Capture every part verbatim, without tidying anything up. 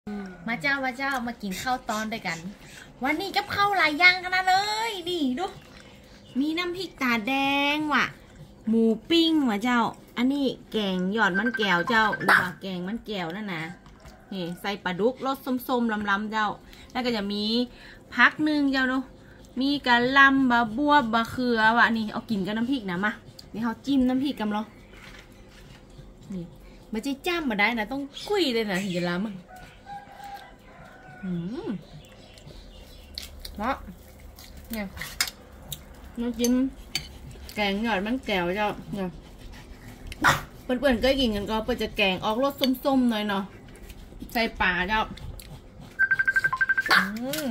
มาเจ้ามาเจ้ามากินข้าวตอนด้วยกันวันนี้กับข้าวหลายอย่างขนาดเลยนี่ดูมีน้ำพริกตาแดงว่ะหมูปิ้งว่ะเจ้าอันนี้แกงหยอดมันแก้วเจ้าหรือว่าแกงมันแก้วนั่นนะนี่ใส่ปลาดุกรสส้มๆลำๆเจ้าแล้วก็จะมีพักหนึ่งเจ้าดูมีกะหล่ำบะบวบบะเขือว่ะนี่เอากินกับน้ำพริกนะมาเดี๋ยวเขาจิ้มน้ำพริกกันเหรอนี่มาจิ้มจ้ำมาได้นะต้องคุยเลยนะถึงจะล้ำอืมเพราะเนี่ยน้ำจิ้มแกงหยอดมันแก้วเจ้าเนี่ยเพื่อนๆก็กินกันก็เพื่อจะแกงออกรสส้มๆหน่อยเนาะใส่ปลาเจ้าอืม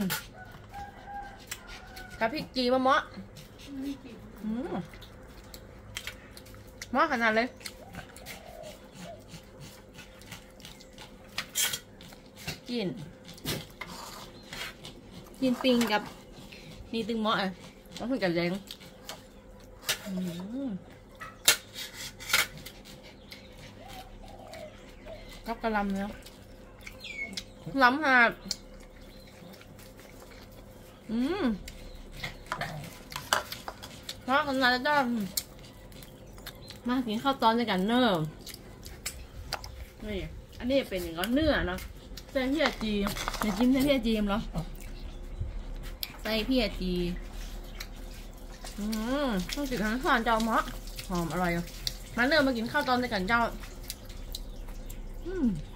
กับพริกจีมะมะอืมมะขนาดเลยกินกินปิงกับนี่ตึงหม้ออ่ะต้องคุยกับแรงกับกระลำเนาะล้ำค่ะอืมมาขนาดแล้วจ้ามากินข้าวตอนด้วยกันเนอะนี่อันนี้เป็นอย่างก็เนื้อเนาะใส่เพี้ยจีในจิ้มใส่เพี้ยจีมเหรอใส่เพี้ยจีอืมต้องกินทั้งทานเจ้าหมะหอมอร่อยอ่ะมาเนอะมากินข้าวตอนด้วยกันเจ้าอืม